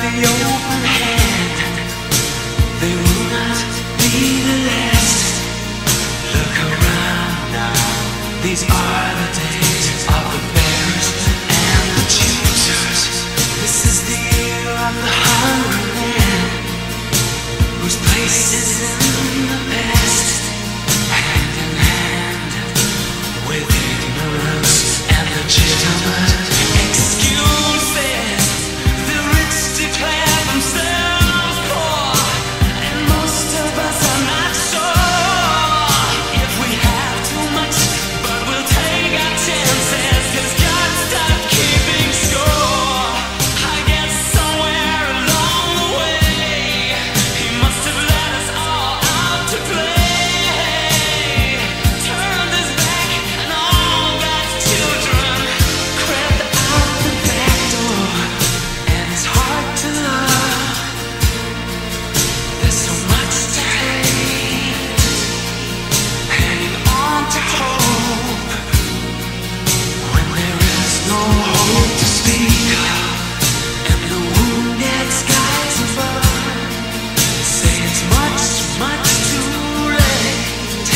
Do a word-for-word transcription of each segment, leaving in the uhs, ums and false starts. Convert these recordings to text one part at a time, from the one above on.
the open hand. They will not be the last. Look around now. These are the days of the bears and the choosers. This is the year of the hungry man, whose place is in the past. Hand in hand with ignorance and legitimate excuses, the rich declare themselves poor, and most of us are not sure if we have too much, but we'll take our chances, 'cause God stopped keeping score. I guess somewhere along the way, He must have let us all out to play. Turned His back and all God's children crept out the back door, and it's hard to love. There's so much to hate, hanging on to hope when there is no hope to speak of, and the wounded skies above say it's much, much too late.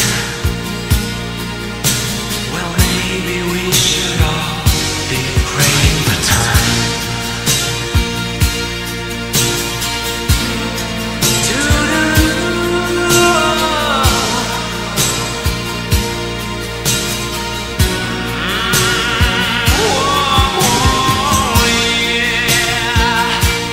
Well, maybe we should all be praying for time to Whoa, yeah.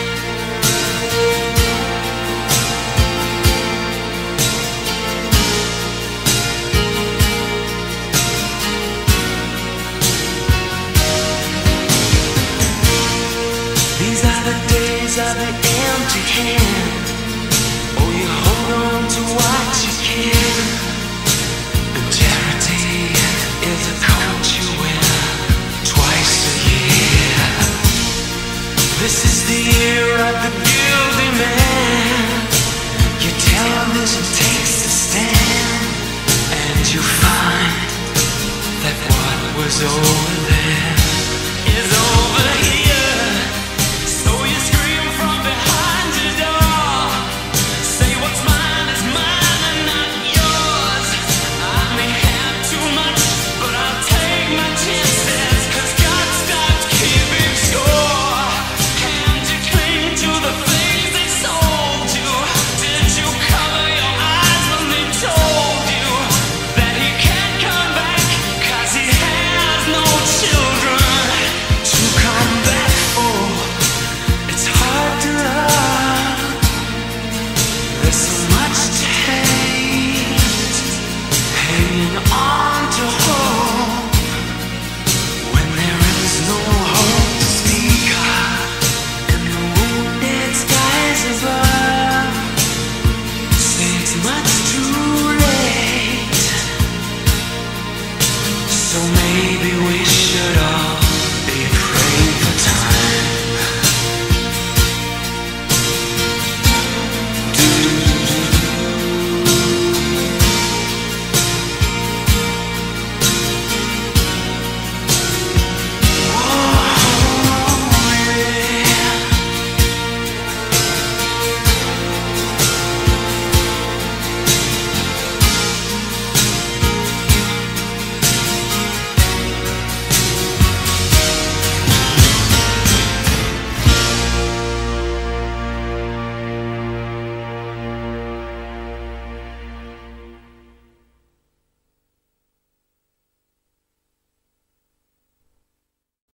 These are the days of the empty hand. Oh, you hold on to what you can. And charity is a coat you wear twice a year. This is the year of the guilty man. Your television takes a stand, and you find that what was over there